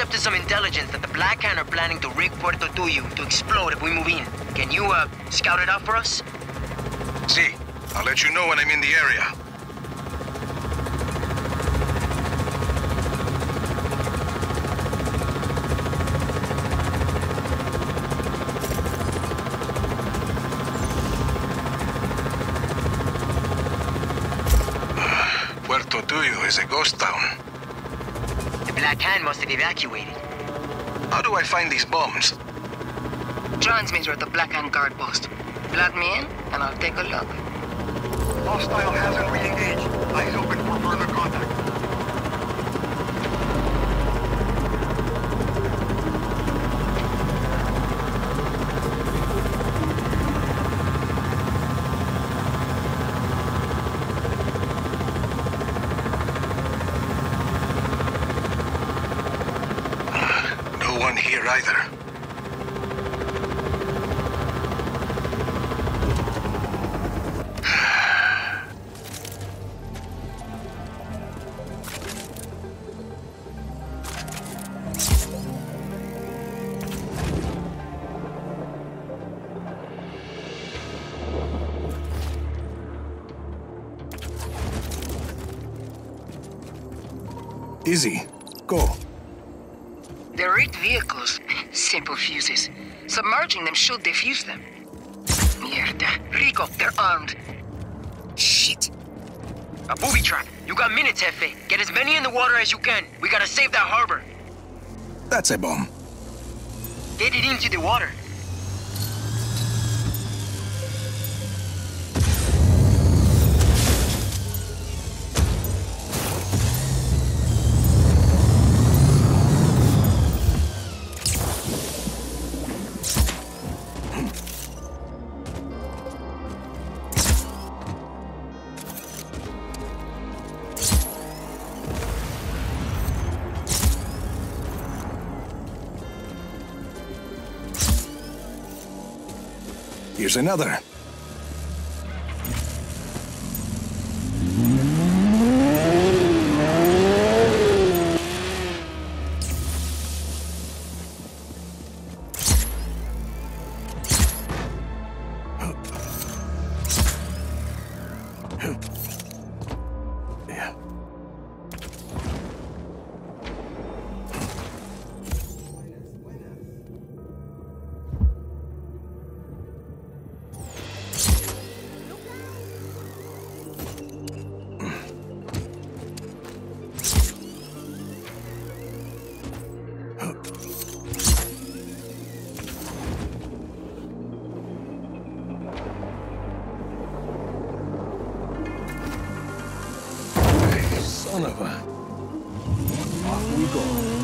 intercepted some intelligence that the Black Hand are planning to rig Puerto Tuyo to explode if we move in. Can you, scout it out for us? See, I'll let you know when I'm in the area. Puerto Tuyo is a ghost town. The Black Hand must have evacuated. How do I find these bombs? Transmitter at the Black Hand guard post. Plug me in, and I'll take a look. Hostile hasn't re-engaged. Eyes open for further contact. No one here either. Easy. Go. They're rigged vehicles. Simple fuses. Submerging them should defuse them. Mierda. Rico, they're armed. Shit. A booby trap. You got minutes, Jefe. Get as many in the water as you can. We gotta save that harbor. That's a bomb. Get it into the water. Here's another. Son of a... Off we go.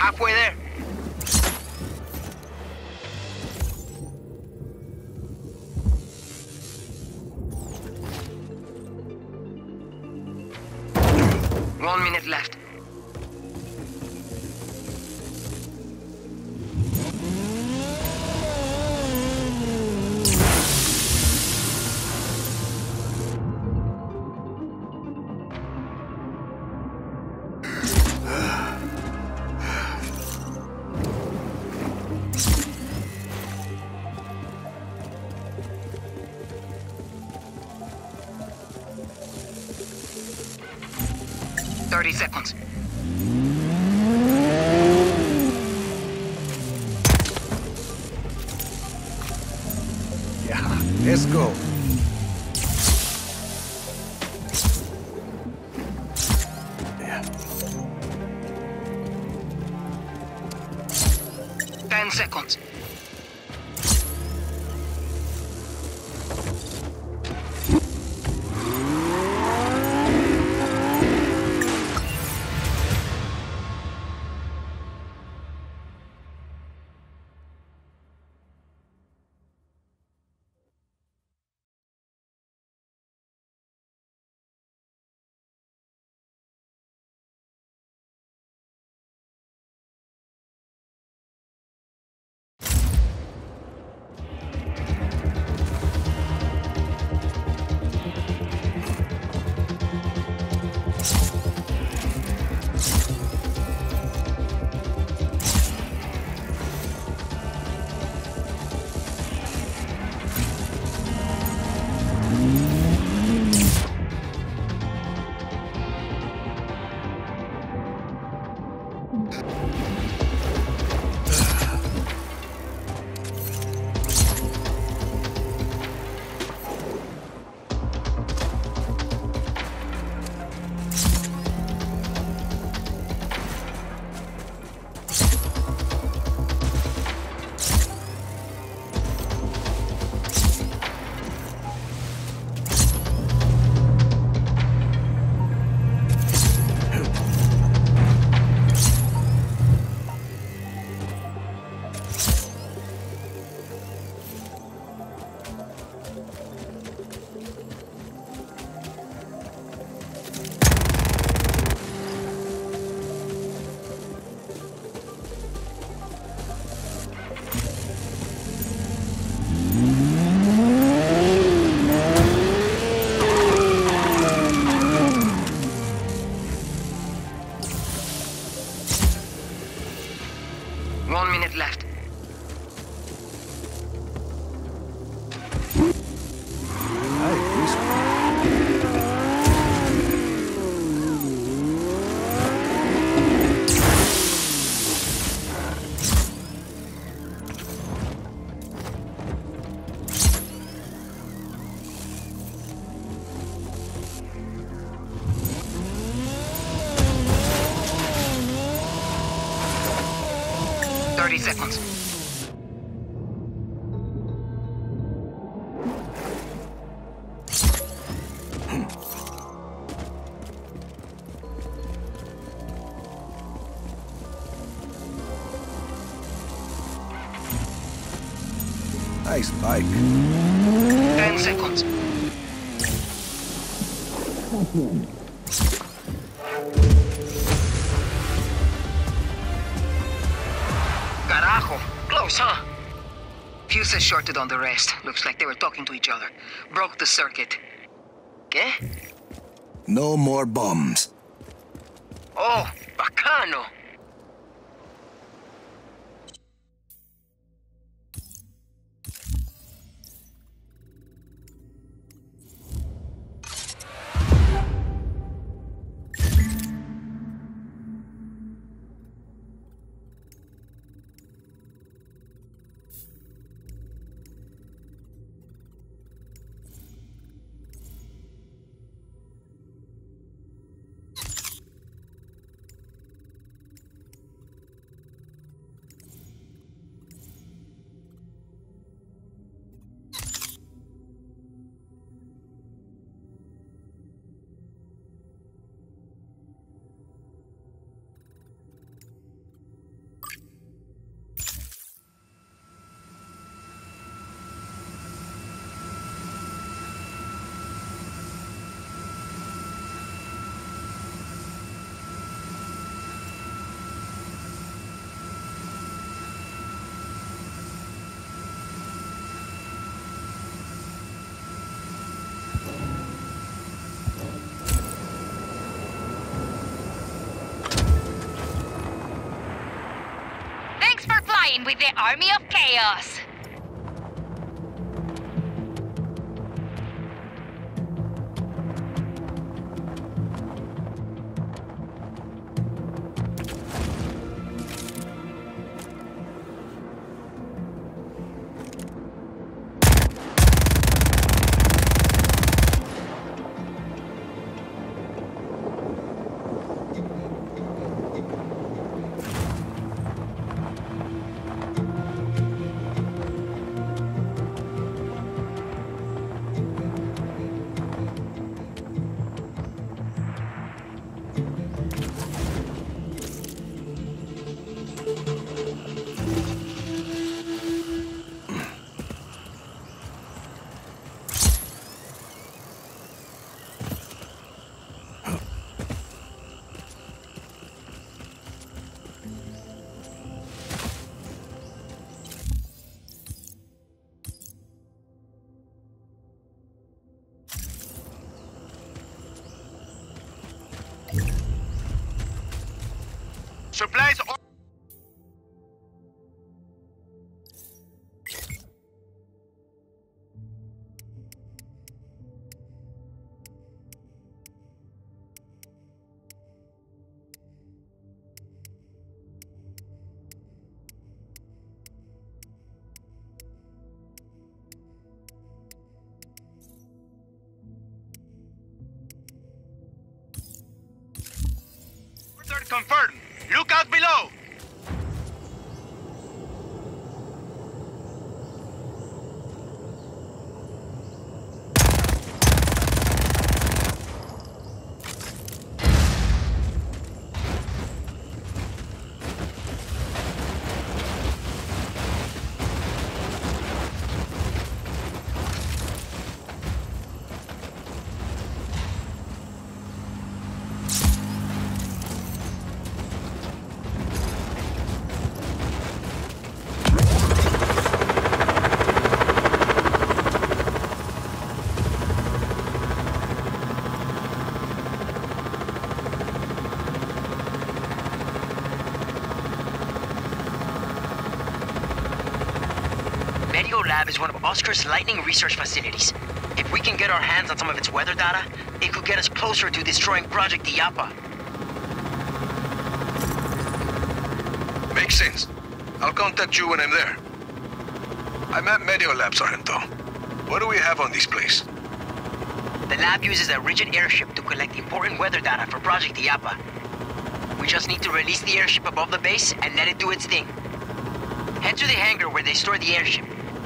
Halfway there. One minute left. Seconds. Yeah, let's go. Yeah. 10 seconds. Left. Seconds. Nice bike. 10 seconds. Carajo. Close, huh? Fuses shorted on the rest. Looks like they were talking to each other. Broke the circuit. ¿Qué? No more bombs. Oh, bacano. I'm with the Army of Chaos. Supplies are... Confirmed. Look out below! Lab is one of Oscar's lightning research facilities. If we can get our hands on some of its weather data, it could get us closer to destroying Project Illapa. Makes sense. I'll contact you when I'm there. I'm at Mediolab, Sargento. What do we have on this place? The lab uses a rigid airship to collect important weather data for Project Illapa. We just need to release the airship above the base and let it do its thing. Head to the hangar where they store the airship.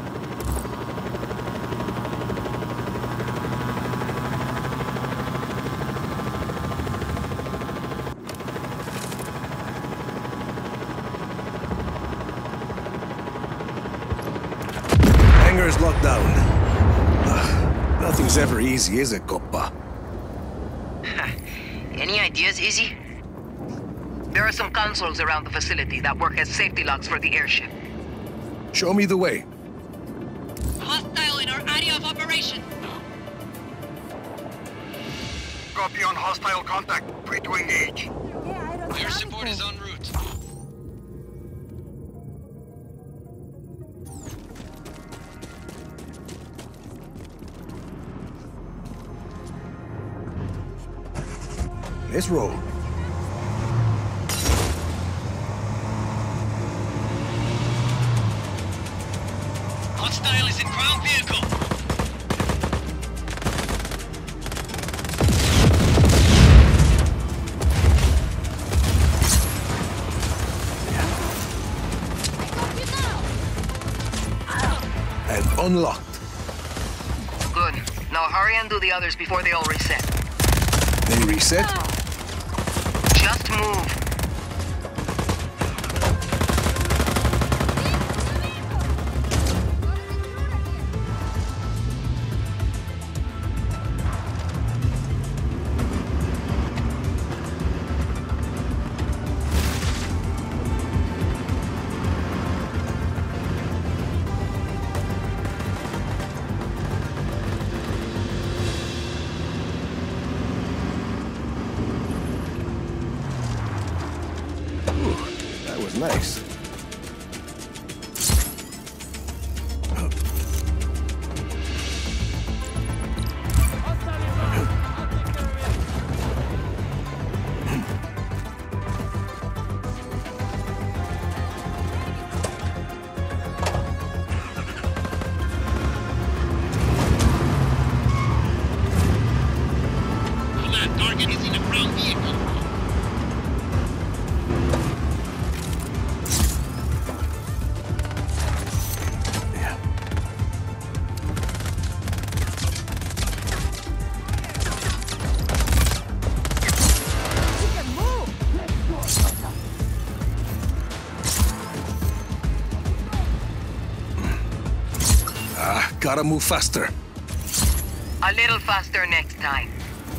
Hangar's locked down. Nothing's ever easy, is it, Coppa? Any ideas, Izzy? There are some consoles around the facility that work as safety locks for the airship. Show me the way. Hostile in our area of operation. Copy on hostile contact. Free to engage. Air support is en route. Let's roll. Hostile is in ground vehicle. And unlocked. Good. Now hurry and do the others before they all reset. They reset? Just move. Nice. Gotta move faster. A little faster next time.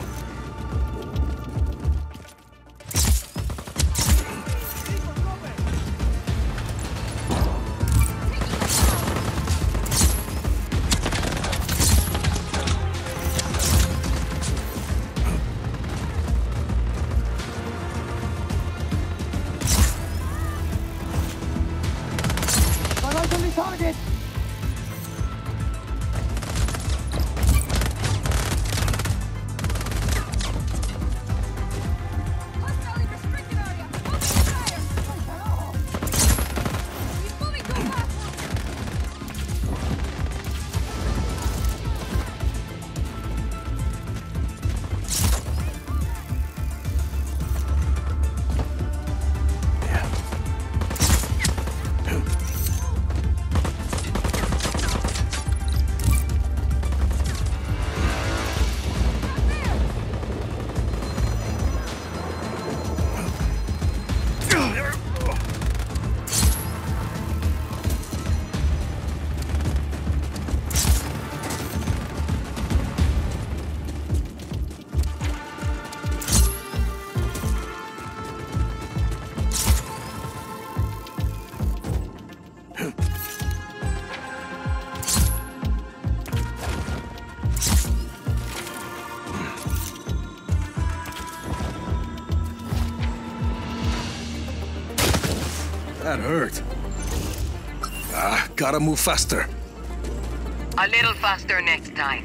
That hurt. Gotta move faster. A little faster next time.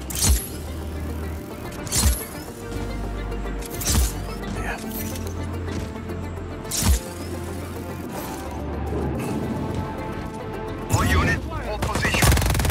All units, hold position.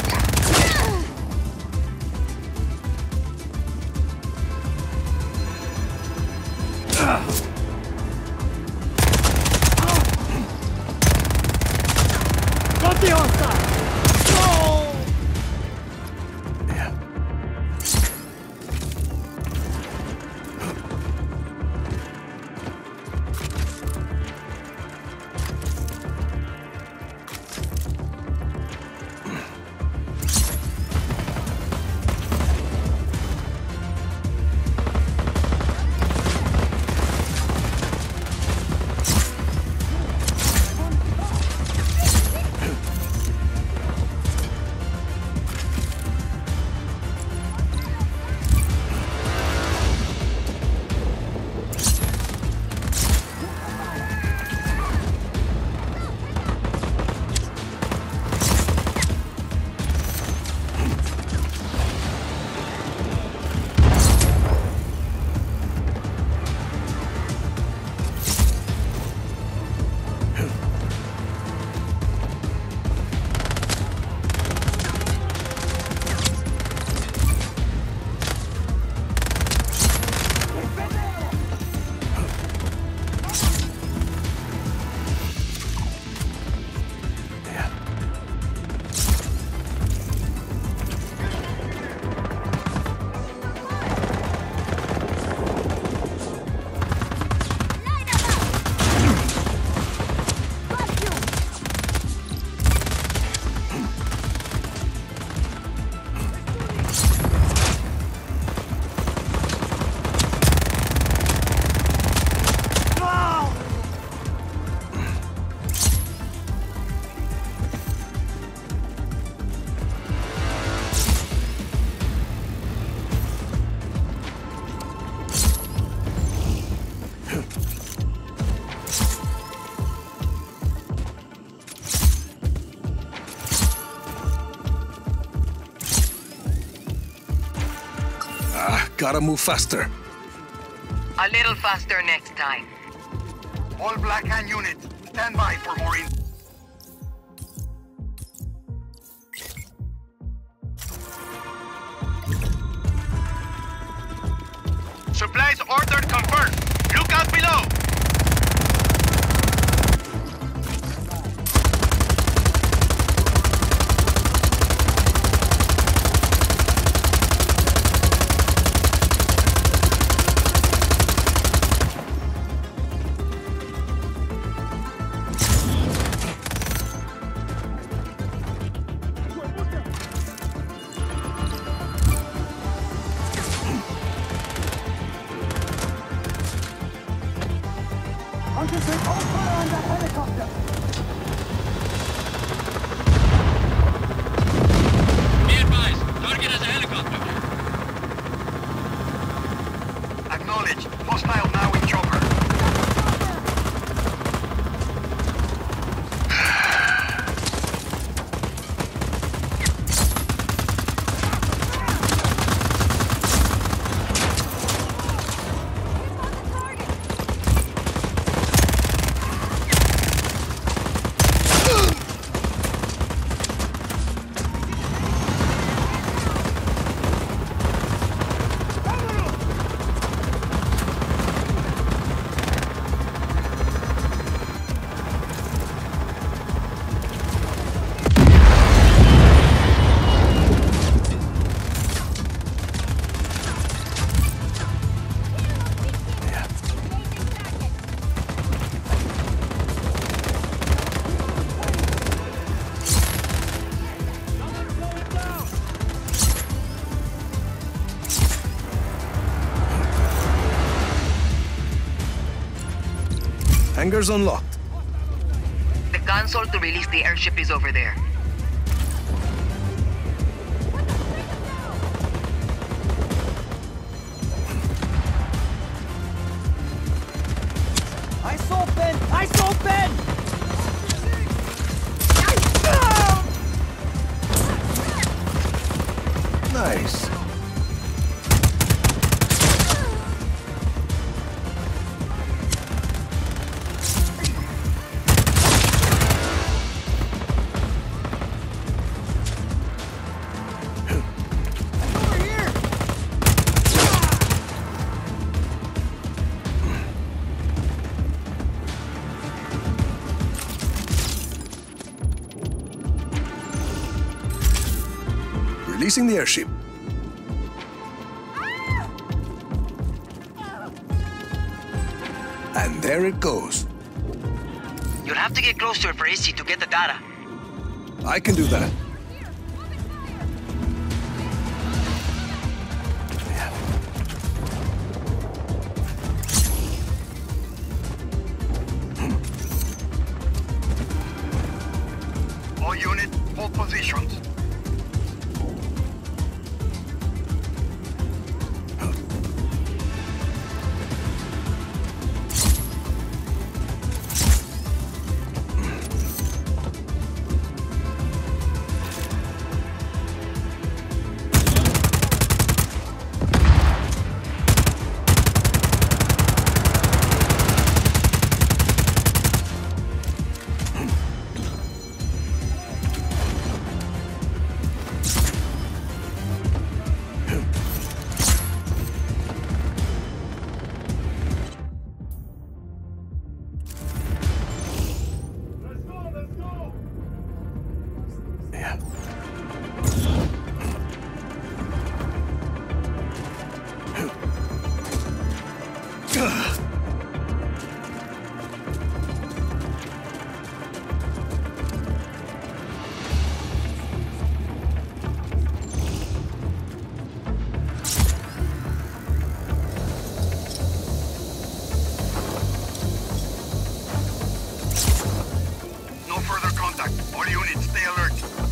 Gotta move faster. A little faster next time. All Black Hand units, stand by for more in. Supplies ordered confirmed. Look out below. Hangar's unlocked. The console to release the airship is over there. Eyes open! Eyes open! Nice. Over here! Releasing the airship. And there it goes. You'll have to get close to it for Izzy to get the data. I can do that. All units, hold positions. No further contact. All units, stay alert.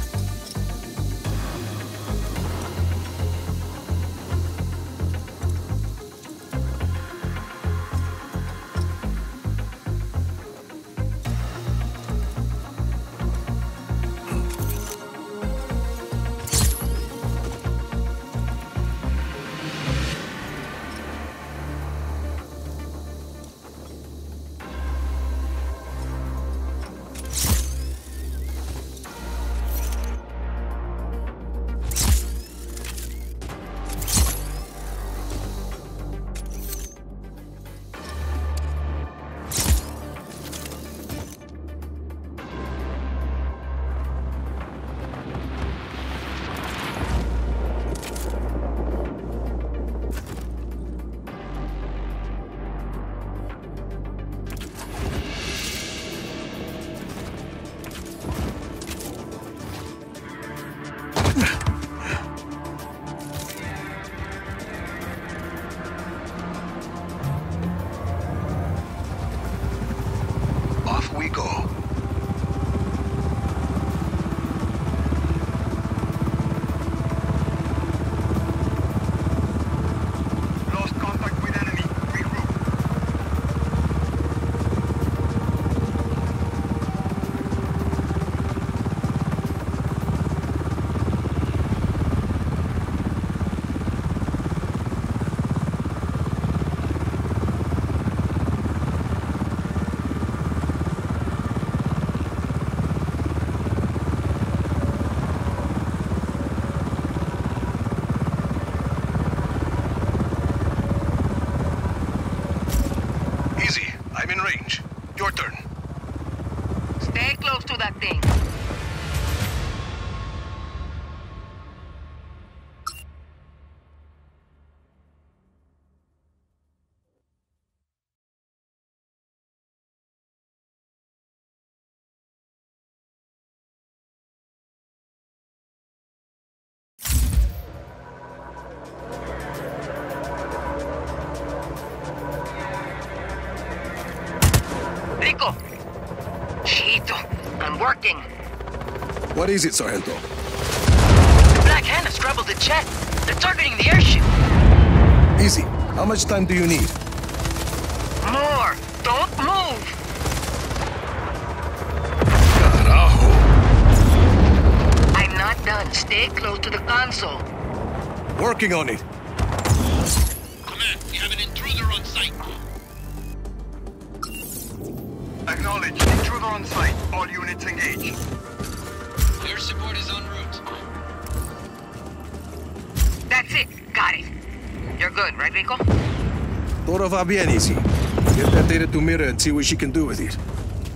Off we go. Lost contact with enemy. Regroup. working. What is it, Sargento? The Black Hand has scrambled the jet. They're targeting the airship. Easy. How much time do you need? More! Don't move! Carajo! I'm not done. Stay close to the console. Working on it. Command, we have an intruder on site. Acknowledge. Intruder on site. All units engage. Air support is en route. That's it. Got it. You're good, right, Rico? Todo va bien, Easy. Get that data to Mira and see what she can do with it.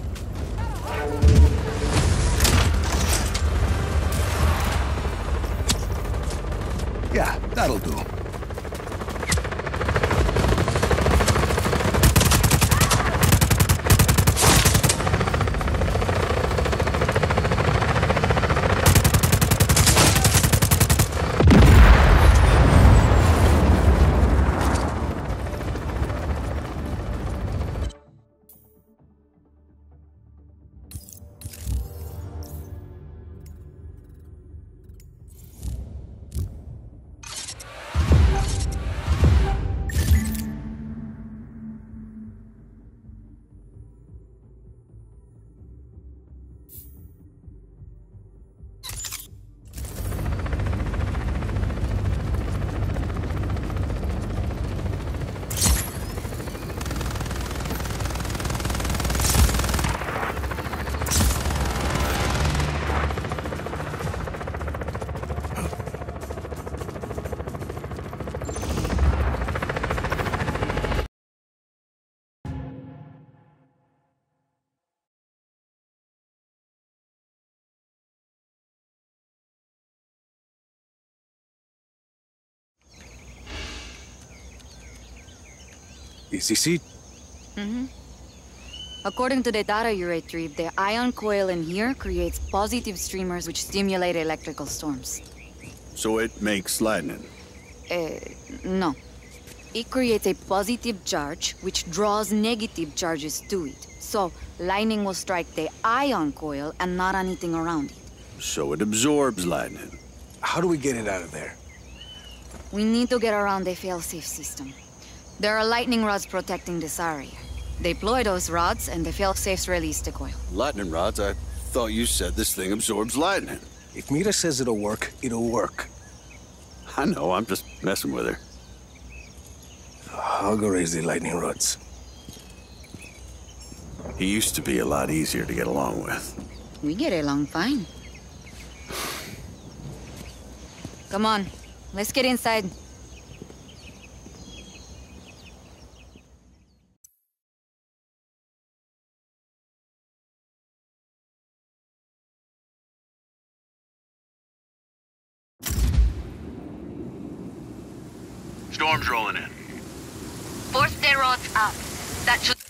Yeah, that'll do. Easy seat. According to the data you retrieved, the ion coil in here creates positive streamers which stimulate electrical storms. So it makes lightning. No. It creates a positive charge which draws negative charges to it. So, lightning will strike the ion coil and not anything around it. So it absorbs lightning. How do we get it out of there? We need to get around the failsafe system. There are lightning rods protecting this area. Deploy those rods and the failsafes release the coil. Lightning rods? I thought you said this thing absorbs lightning. If Mira says it'll work, it'll work. I know, I'm just messing with her. I'll go raise the lightning rods. He used to be a lot easier to get along with. We get along fine. Come on, let's get inside. Storm's rolling in. Force the rods up. That should...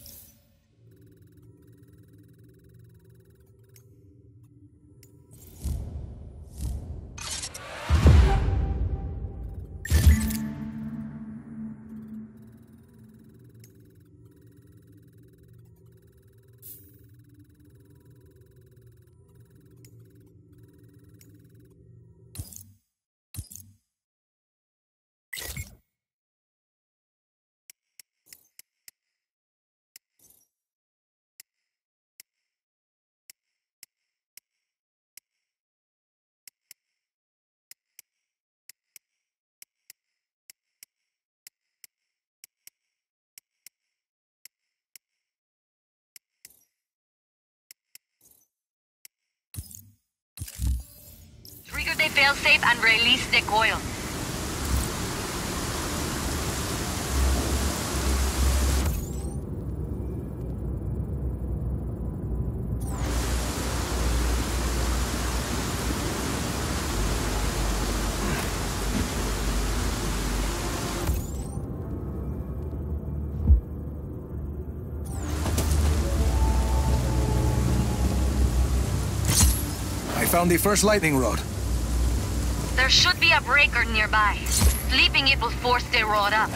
Trigger the failsafe and release the coil. I found the first lightning rod. There should be a breaker nearby. Flipping it will force the rod up.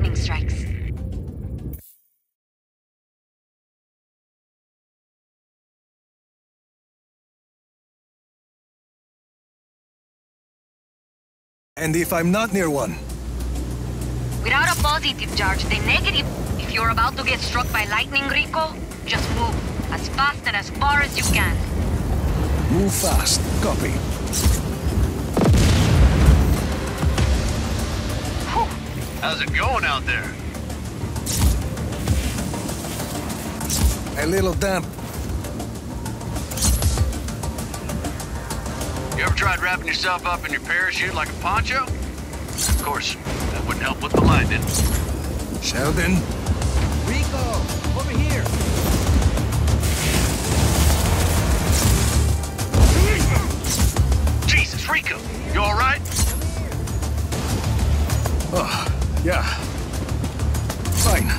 lightning strikes. And if I'm not near one? Without a positive charge, the negative... If you're about to get struck by lightning, Rico, just move. As fast and as far as you can. Move fast. Copy. How's it going out there? A little damp. You ever tried wrapping yourself up in your parachute like a poncho? Of course, that wouldn't help with the lightning. Sheldon? Rico, over here. Jesus, Rico, you all right? Oh, yeah. Fine.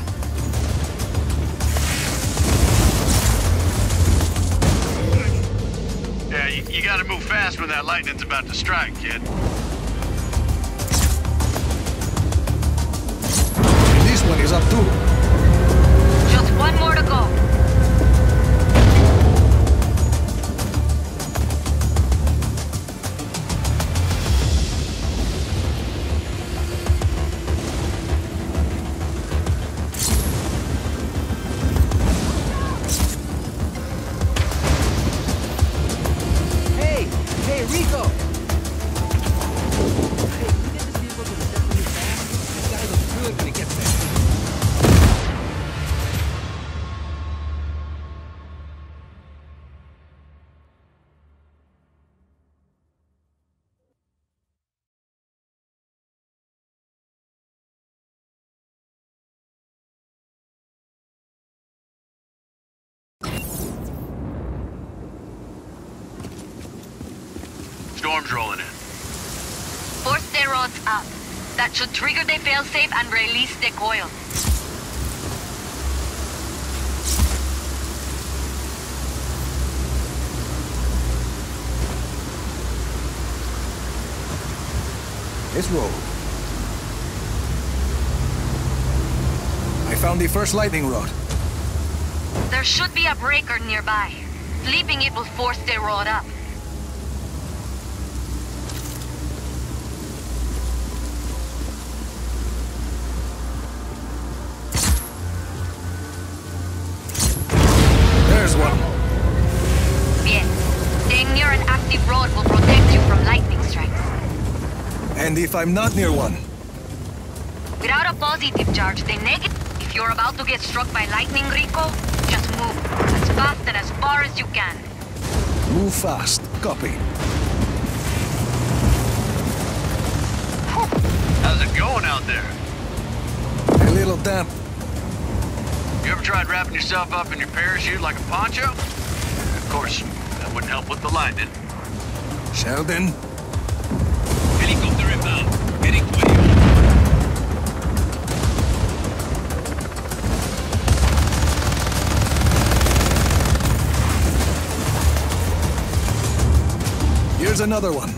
Yeah, you gotta move fast when that lightning's about to strike, kid. This one is up too. Just one more to go. Hey, Rico! Hey, can you get this vehicle to the center really fast? It's gotta look good when it gets there. Storm's rolling in. Force their rods up. That should trigger the failsafe and release the coil. Let's roll. I found the first lightning rod. There should be a breaker nearby. Flipping it will force the rod up. There's one. Bien. Staying near an active rod will protect you from lightning strikes. And if I'm not near one? Without a positive charge, the negative... If you're about to get struck by lightning, Rico, just move. As fast and as far as you can. Move fast. Copy. How's it going out there? A little damp. You ever tried wrapping yourself up in your parachute like a poncho? Of course, that wouldn't help with the lightning. Sheldon? Helicopter inbound. Heading to you. Here's another one.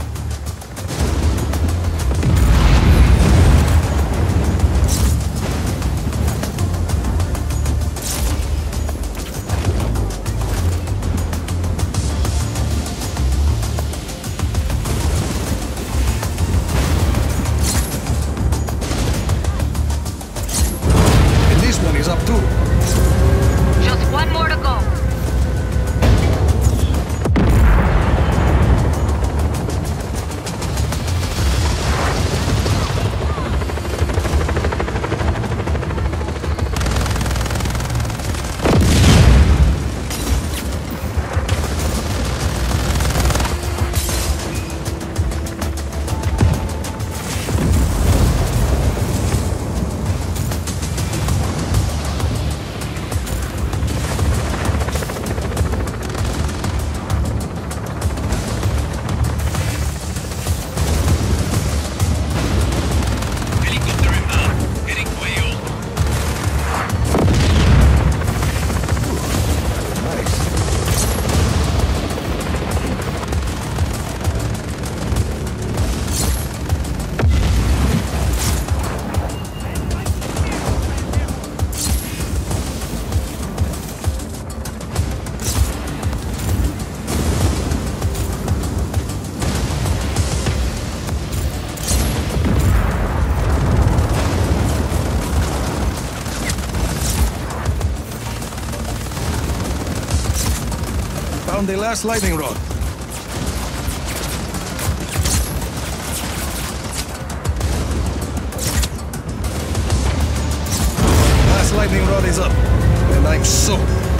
And this one is up too. Just one more to go. Found the last lightning rod. Last lightning rod is up, and I'm soaked.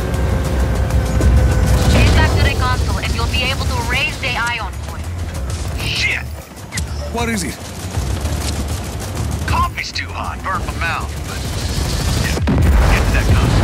Chase back to the console, and you'll be able to raise the ion coil. Shit! What is it? Coffee's too hot. Burnt my mouth, but... Yeah, get to that console.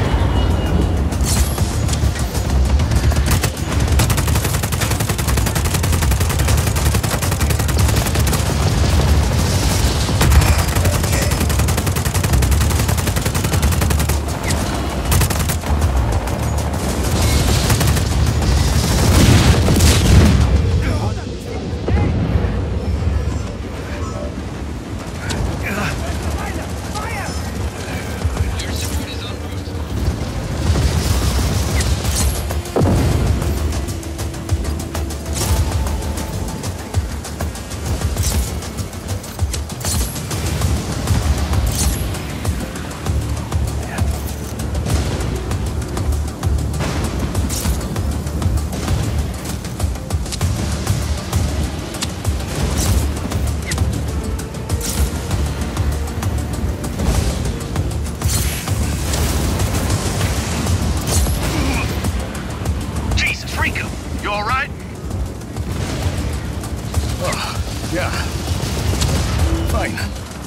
Yeah. Fine.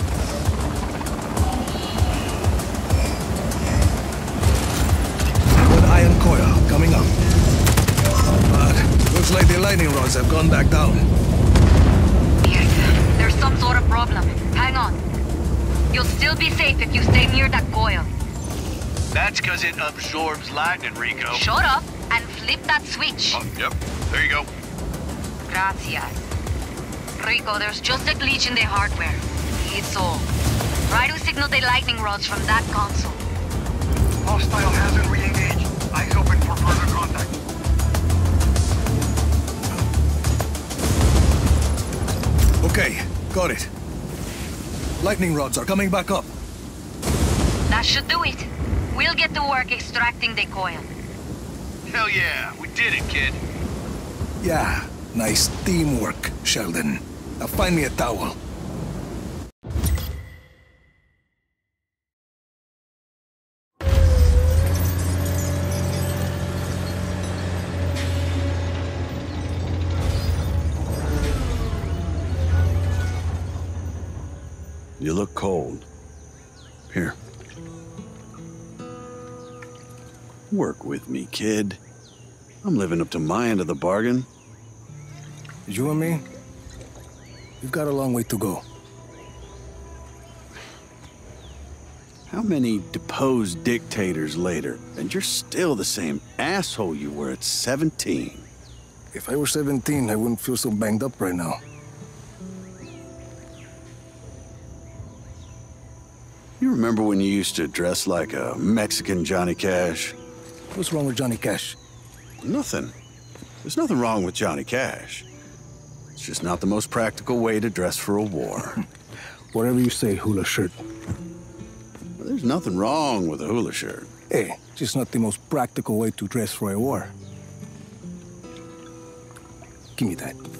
Good iron coil coming up. But looks like the lightning rods have gone back down. Yes, there's some sort of problem. Hang on. You'll still be safe if you stay near that coil. That's because it absorbs lightning, Rico. Shut up and flip that switch. Oh, yep. There you go. Gracias. Rico, there's just a glitch in the hardware. It's all. Try to signal the lightning rods from that console. Hostile hasn't re-engaged. Eyes open for further contact. Okay, got it. Lightning rods are coming back up. That should do it. We'll get to work extracting the coil. Hell yeah, we did it, kid. Yeah, nice teamwork, Sheldon. Now find me a towel. You look cold. Here. Work with me, kid. I'm living up to my end of the bargain. You and me? We've got a long way to go. How many deposed dictators later, and you're still the same asshole you were at 17? If I were 17, I wouldn't feel so banged up right now. You remember when you used to dress like a Mexican Johnny Cash? What's wrong with Johnny Cash? Nothing. There's nothing wrong with Johnny Cash. It's just not the most practical way to dress for a war. Whatever you say, hula shirt. Well, there's nothing wrong with a hula shirt. Hey, just not the most practical way to dress for a war. Give me that.